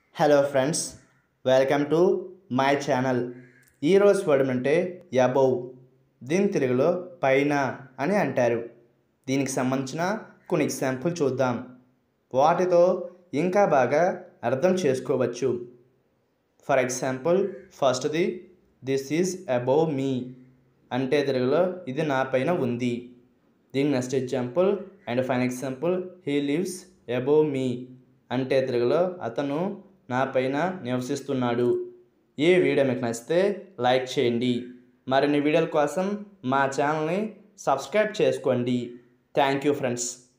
Hello friends, welcome to my channel. ఈరోజు word అంటే above. దీని తెలుగులో పైన అని అంటారు. దీనికి సంబంధించిన కొన్ని ఎగ్జాంపుల్ చూద్దాం. వాటితో ఇంకా బాగా అర్థం చేసుకోవచ్చు. ఫర్ ఎగ్జాంపుల్, ఫస్ట్ది దిస్ ఈజ్ అబోవ్ మీ అంటే తెలుగులో ఇది నా పైన ఉంది. దీని next example and fine example, he lives above me అంటే తెలుగులో అతను నా పైన నివసిస్తున్నాడు. ఈ వీడియో మీకు నచ్చితే లైక్ చేయండి. మరిన్ని వీడియోల కోసం మా ఛానల్ని సబ్స్క్రైబ్ చేసుకోండి. Thank you friends.